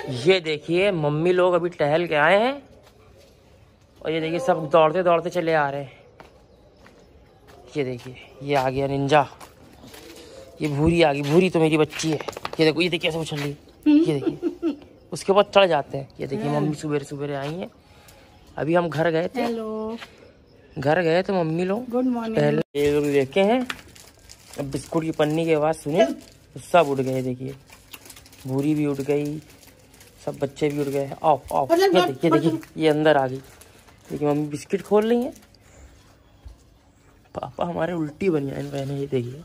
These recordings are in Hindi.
ये देखिए मम्मी लोग अभी टहल के आए हैं और ये देखिए सब दौड़ते दौड़ते चले आ रहे हैं। ये देखिए ये आ गया निंजा, ये भूरी आ गई। भूरी तो मेरी बच्ची है। ये देखो, ये देखिए कैसे उछल रही है। ये देखिए उसके बाद चढ़ जाते हैं। ये देखिए मम्मी सुबह सुबह आई हैं। अभी हम घर गए थे। हेलो, घर गए थे मम्मी लोग। Good morning. पहले ये लोग लेके हैं। अब बिस्कुट की पन्नी की आवाज़ सुने सब उठ गए। देखिए भूरी भी उठ गई, सब बच्चे भी उठ गए। आओ आओ, ये देखिए ये अंदर आ गई। देखिए मम्मी बिस्किट खोल रही हैं। पापा हमारे उल्टी बनियान पहने। ये देखिए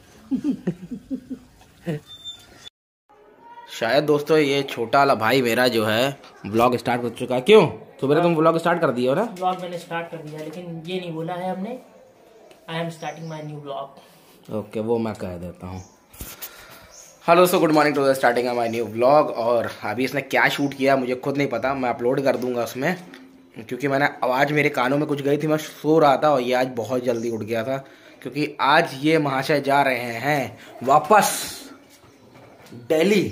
शायद दोस्तों ये छोटा वाला भाई मेरा जो है व्लॉग स्टार्ट कर चुका है। क्यों सुबह तुम व्लॉग स्टार्ट कर दिए हो ना? व्लॉग मैंने स्टार्ट कर दिया, लेकिन ये नहीं बोला है हमने I am starting my new vlog. Okay, वो मैं कह देता हूँ। हेलो दोस्तों, good morning to the starting of my new vlog. और अभी इसने क्या शूट किया मुझे खुद नहीं पता, मैं अपलोड कर दूंगा उसमें, क्योंकि मैंने आवाज़ मेरे कानों में कुछ गई थी, मैं सो रहा था और ये आज बहुत जल्दी उठ गया था, क्योंकि आज ये महाशय जा रहे हैं वापस दिल्ली।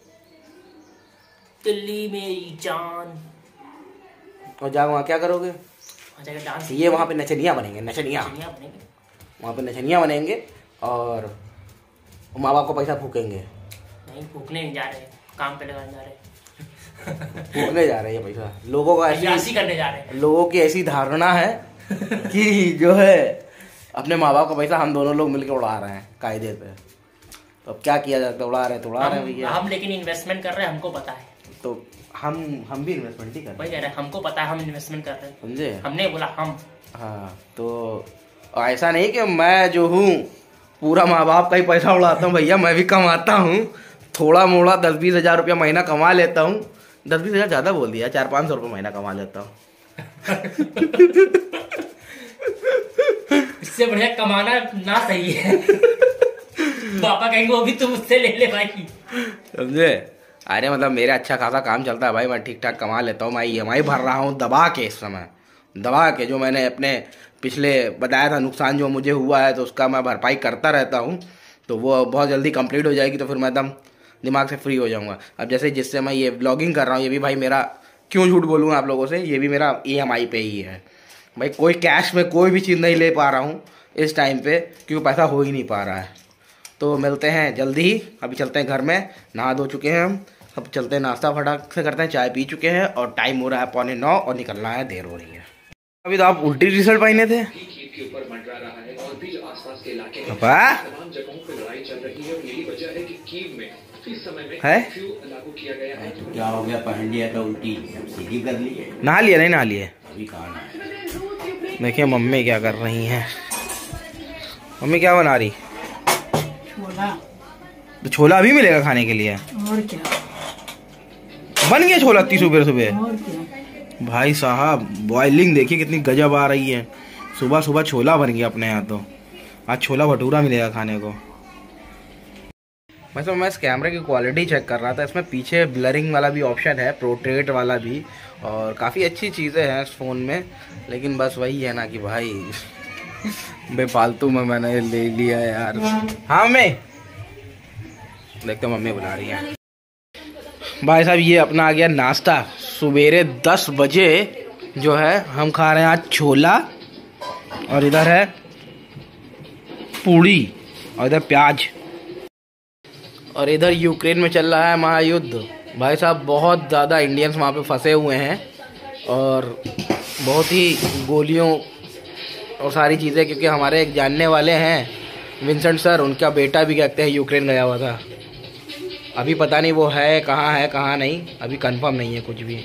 दिल्ली मेरी जान। और जाओ वहाँ क्या करोगे? डांस। ये वहाँ पे नचनियाँ बनेंगे, नचनियाँ वहाँ पे नचनियाँ बनेंगे और माँ बाप को पैसा फूकेंगे। नहीं, फूकने नहीं जा रहे, काम पे लगाने जा रहे फूकने जा रहे हैं पैसा। लोगों का ऐसी करने जा रहे हैं। लोगों की ऐसी धारणा है कि जो है अपने माँ बाप का पैसा हम दोनों लोग मिलकर उड़ा रहे हैं कायदे पे। तो अब क्या किया जाता है? उड़ा रहे हैं भैया हम, लेकिन इन्वेस्टमेंट कर रहे हैं, हमको पता है। तो हम भी इन्वेस्टमेंट ही कर रहे हैं। हमको पता है हम इन्वेस्टमेंट कर रहे हैं, समझे? हमने बोला हम। हाँ, तो ऐसा नहीं कि मैं जो हूँ पूरा माँ बाप का ही पैसा उड़ाता हूँ भैया, मैं भी कमाता हूँ थोड़ा मोड़ा 10-20 हज़ार रुपया महीना कमा लेता हूँ। 10-20 हज़ार ज़्यादा बोल दिया, 400-500 रुपये महीना कमा लेता हूँ। इससे बढ़िया कमाना ना सही है। पापा कहेंगे वो भी तुम उससे ले ले भाई, समझे? अरे मतलब मेरा अच्छा खासा काम चलता है भाई, मैं ठीक ठाक कमा लेता हूँ। मैं EMI भर रहा हूँ दबा के, इस समय दबा के। जो मैंने अपने पिछले बताया था नुकसान जो मुझे हुआ है, तो उसका मैं भरपाई करता रहता हूँ। तो वो बहुत जल्दी कंप्लीट हो जाएगी, तो फिर मैं एकदम दिमाग से फ्री हो जाऊँगा। अब जैसे जिससे मैं ये व्लॉगिंग कर रहा हूँ, ये भी भाई मेरा, क्यों झूठ बोलूँगा आप लोगों से, ये भी मेरा EMI पे ही है भाई। कोई कैश में कोई भी चीज़ नहीं ले पा रहा हूँ इस टाइम पे, क्योंकि पैसा हो ही नहीं पा रहा है। तो मिलते हैं जल्दी ही। अभी चलते हैं घर में, नहा धो चुके हैं हम, अब चलते हैं नाश्ता फटाक से करते हैं, चाय पी चुके हैं और टाइम हो रहा है 8:45 और निकलना है, देर हो रही है। अभी तो आप उल्टी रिजल्ट पहने थे। है क्या हो गया? पहन लिया था उल्टी, सीधी कर ली। नहा लिया? नहीं नहा लिए अभी, कहाँ नहाया। देखिए मम्मी क्या कर रही हैं। मम्मी क्या बना रही? छोला। तो छोला अभी मिलेगा खाने के लिए? और क्या, बन गया छोला इतनी सुबह सुबह? और क्या भाई साहब, बॉइलिंग देखिए कितनी गजब आ रही है। सुबह सुबह छोला बन गया अपने यहाँ। तो आज छोला भटूरा मिलेगा खाने को। वैसे मैं इस कैमरे की क्वालिटी चेक कर रहा था, इसमें पीछे ब्लरिंग वाला भी ऑप्शन है, पोर्ट्रेट वाला भी, और काफ़ी अच्छी चीज़ें हैं इस फ़ोन में। लेकिन बस वही है ना कि भाई बेफालतू में मैंने ले लिया यार। हाँ मैं देखते मम्मी बुला रही है। भाई साहब ये अपना आ गया नाश्ता। सवेरे 10 बजे जो है हम खा रहे हैं आज छोला, और इधर है पूड़ी, और इधर प्याज, और इधर यूक्रेन में चल रहा है महायुद्ध। भाई साहब बहुत ज़्यादा इंडियंस वहाँ पे फंसे हुए हैं, और बहुत ही गोलियों और सारी चीज़ें, क्योंकि हमारे एक जानने वाले हैं विंसेंट सर, उनका बेटा भी कहते हैं यूक्रेन गया हुआ था। अभी पता नहीं वो है कहाँ नहीं, अभी कंफर्म नहीं है कुछ भी।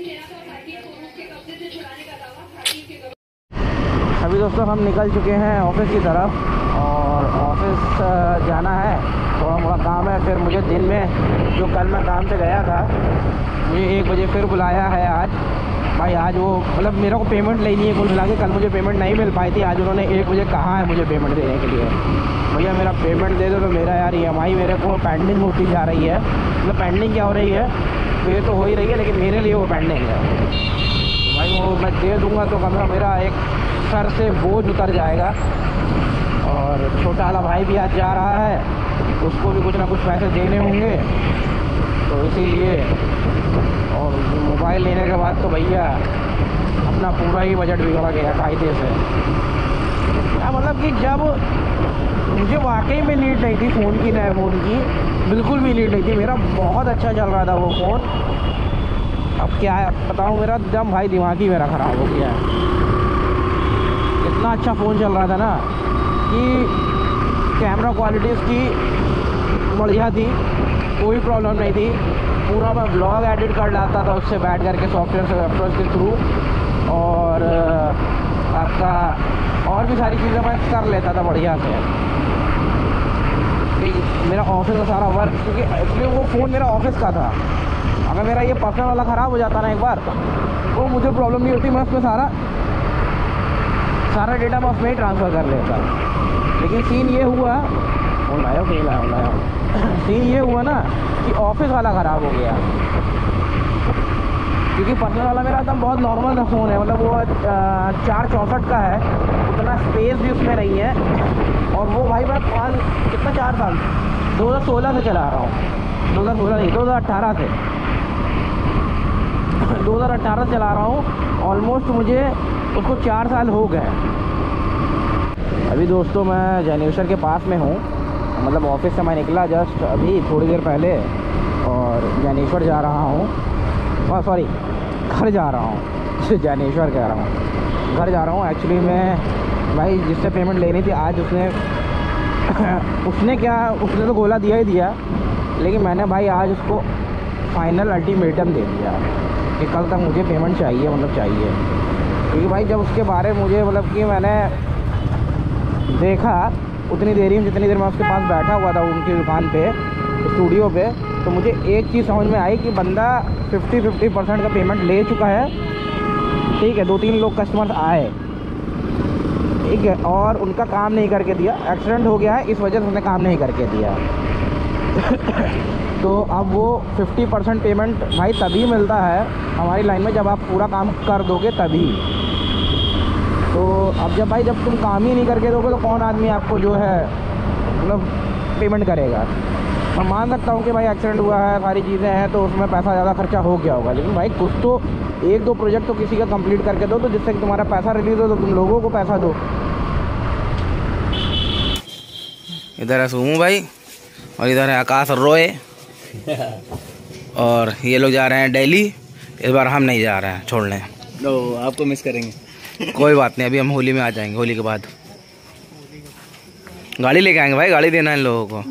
अभी दोस्तों हम निकल चुके हैं ऑफिस की तरफ, और ऑफिस जाना है, थोड़ा मोड़ा काम है। फिर मुझे दिन में जो कल मैं काम से गया था, मुझे 1 बजे फिर बुलाया है आज भाई। आज वो मतलब मेरे को पेमेंट लेनी है कुल मिला के। कल मुझे पेमेंट नहीं मिल पाई थी, आज उन्होंने 1 बजे कहा है मुझे पेमेंट देने के लिए। भैया मेरा पेमेंट दे दो। तो मेरा यार EMI मेरे को पेंडिंग होती जा रही है। मतलब पेंडिंग क्या हो रही है, पे तो हो ही रही है, लेकिन मेरे लिए वो पेंडिंग है। तो भाई वो मैं दे दूँगा तो कम से कम मेरा एक सर से बोझ उतर जाएगा। और छोटा वाला भाई भी आज जा रहा है, उसको भी कुछ ना कुछ पैसे देने होंगे, तो इसीलिए और मोबाइल लेने के बाद तो भैया अपना पूरा ही बजट बिगड़ गया कायदे से। क्या मतलब कि जब मुझे वाकई में नीड नहीं थी फ़ोन की, नए फ़ोन की बिल्कुल भी नीड नहीं थी, मेरा बहुत अच्छा चल रहा था वो फ़ोन। अब क्या है बताऊँ, मेरा एकदम भाई दिमाग ही मेरा ख़राब हो गया है। इतना अच्छा फ़ोन चल रहा था ना कि कैमरा क्वालिटी उसकी बढ़िया थी, कोई प्रॉब्लम नहीं थी। पूरा मैं ब्लॉग एडिट कर लाता था उससे बैठ करके सॉफ्टवेयर से, वेबसाइट के थ्रू, और आपका और भी सारी चीज़ें मैं कर लेता था बढ़िया से। मेरा ऑफिस का सारा वर्क, क्योंकि एक्चुअली वो फ़ोन मेरा ऑफिस का था। अगर मेरा ये पर्सनल वाला ख़राब हो जाता ना एक बार, तो मुझे प्रॉब्लम नहीं होती, मैं उसमें सारा डेटा मैं उसमें ही ट्रांसफ़र कर लेता। लेकिन सीन ये हुआ, सीन ये हुआ ना कि ऑफिस वाला ख़राब हो गया, क्योंकि पर्सनल वाला मेरा एकदम बहुत नॉर्मल फ़ोन है, मतलब वो 464 का है, उतना स्पेस भी उसमें नहीं है। और वो भाई मैं 4 साल 2016 से चला रहा हूँ, 2016 नहीं 2018 से 2018 चला रहा हूँ। ऑलमोस्ट मुझे उसको 4 साल हो गए। अभी दोस्तों मैं जैनेश्वर के पास में हूँ, मतलब ऑफिस से मैं निकला जस्ट अभी थोड़ी देर पहले, और जैनेश्वर जा रहा हूँ, सॉरी घर जा रहा हूँ जैनेश्वर कह रहा हूँ, घर जा रहा हूँ। एक्चुअली मैं भाई जिससे पेमेंट लेनी थी आज उसने तो गोला दिया ही दिया, लेकिन मैंने भाई आज उसको फाइनल अल्टीमेटम दे दिया कि कल तक मुझे पेमेंट चाहिए, मतलब चाहिए। क्योंकि भाई जब उसके बारे में मुझे मतलब कि मैंने देखा उतनी देरी में, जितनी देर मैं उसके पास बैठा हुआ था उनकी दुकान पे, स्टूडियो पे, तो मुझे एक चीज़ समझ में आई कि बंदा 50% का पेमेंट ले चुका है। ठीक है, 2-3 लोग कस्टमर्स आए, ठीक है, और उनका काम नहीं करके दिया, एक्सीडेंट हो गया है इस वजह से उसने काम नहीं करके दिया तो अब वो 50% पेमेंट भाई तभी मिलता है हमारी लाइन में जब आप पूरा काम कर दोगे तभी। तो अब जब तुम काम ही नहीं करके दोगे तो कौन आदमी आपको जो है मतलब पेमेंट करेगा। मैं मान सकता हूँ कि भाई एक्सीडेंट हुआ है, सारी चीज़ें हैं, तो उसमें पैसा ज़्यादा खर्चा हो गया होगा, लेकिन भाई कुछ तो 1-2 प्रोजेक्ट तो किसी का कंप्लीट करके दो, तो जिससे कि तुम्हारा पैसा रिलीज़ हो, तो तुम लोगों को पैसा दो। इधर है सोमू भाई और इधर है आकाश और रोए और ये लोग जा रहे हैं दिल्ली। इस बार हम नहीं जा रहे हैं छोड़ने। लो आपको मिस करेंगे। कोई बात नहीं, अभी हम होली में आ जाएंगे, होली के बाद गाड़ी लेके आएंगे भाई, गाड़ी देना है इन लोगों को।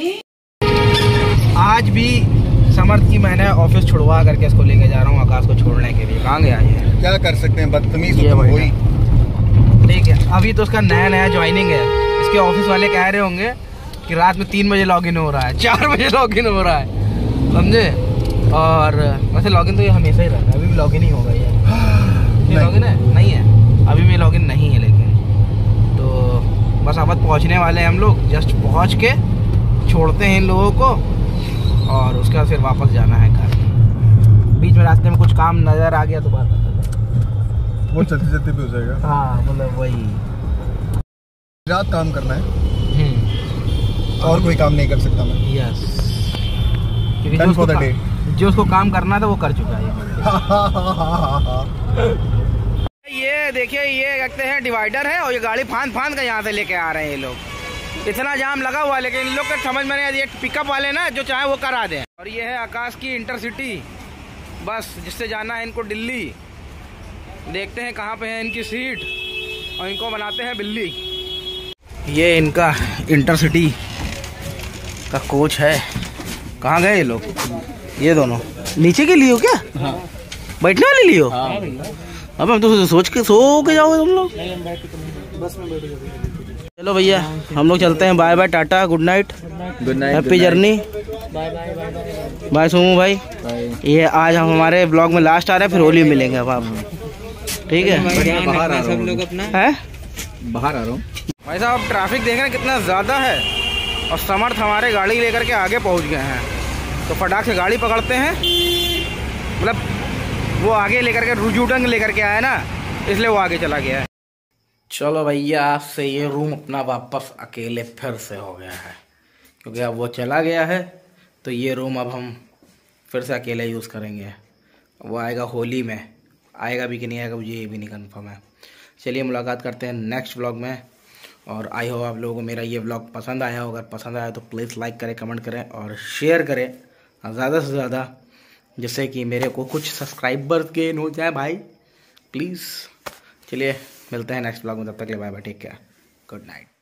आज भी समर्थ की मैंने ऑफिस छुड़वा करके इसको लेके जा रहा हूँ आकाश को छोड़ने के लिए। कहाँ गया ये? क्या कर सकते हैं, बदतमीज ये हो तुम भाई। ठीक है, अभी तो उसका नया ज्वाइनिंग है। इसके ऑफिस वाले कह रहे होंगे कि रात में 3 बजे लॉगिन हो रहा है, 4 बजे लॉगिन हो रहा है, समझे। और वैसे लॉगिन तो ये हमेशा ही रहता है, अभी भी लॉगिन ही होगा ये लॉगिन है नहीं है, अभी भी लॉगिन नहीं है। लेकिन तो बस अब पहुँचने वाले हैं हम लोग, जस्ट पहुँच के छोड़ते हैं इन लोगों को और उसके बाद फिर वापस जाना है घर। बीच में रास्ते में कुछ काम नज़र आ गया तो बात वो चलते भी हो जाएगा। हाँ मतलब वही रात काम करना है और कोई काम नहीं कर सकता मैं। यस, क्योंकि जो उसको काम करना था वो कर चुका है। ये देखिए, ये कहते हैं डिवाइडर है और ये गाड़ी फांद के यहाँ से लेके आ रहे हैं ये लोग। इतना जाम लगा हुआ, लेकिन इन लोग का समझ में नहीं आ रही है। पिकअप वाले ना जो चाहे वो करा दें। और ये है आकाश की इंटरसिटी बस, जिससे जाना है इनको दिल्ली। देखते हैं कहाँ पे है इनकी सीट और इनको बनाते हैं बिल्ली। ये इनका इंटरसिटी का कोच है। कहाँ गए ये लोग? ये दोनों नीचे के लिए हो क्या? हाँ। बैठने वाले लिए हो? हाँ। अब हम तो सो के जाओगे तुम लोग? बस में बैठ जाओगे। चलो भैया हम लोग चलते हैं। Bye bye, tata, good night, happy journey, bye Somu भाई। ये आज हम हमारे ब्लॉग में लास्ट आ रहे हैं, फिर होली मिलेंगे अब आप। ठीक है, बाहर आ रहा हूँ, लोग अपना है बाहर आ रहा हूँ भाई साहब। ट्रैफिक देख रहे हैं कितना ज़्यादा है और समर्थ हमारे गाड़ी लेकर के आगे पहुंच गए हैं, तो फटाक से गाड़ी पकड़ते हैं। मतलब वो आगे लेकर के रुजूटंग लेकर के आया ना, इसलिए वो आगे चला गया है। चलो भैया, आज से ये रूम अपना वापस अकेले फिर से हो गया है, क्योंकि अब वो चला गया है। तो ये रूम अब हम फिर से अकेले यूज़ करेंगे। वो आएगा होली में, आएगा भी कि नहीं आएगा मुझे ये भी नहीं कन्फर्म है। चलिए मुलाकात करते हैं नेक्स्ट व्लॉग में, और आई होप आप लोगों को मेरा ये व्लॉग पसंद आया हो। अगर पसंद आया तो प्लीज़ लाइक करें, कमेंट करें और शेयर करें ज़्यादा से ज़्यादा, जिससे कि मेरे को कुछ सब्सक्राइबर गेन हो जाए भाई, प्लीज़। चलिए मिलते हैं नेक्स्ट व्लॉग में, तब तक के लिए bye bye, take care, good night.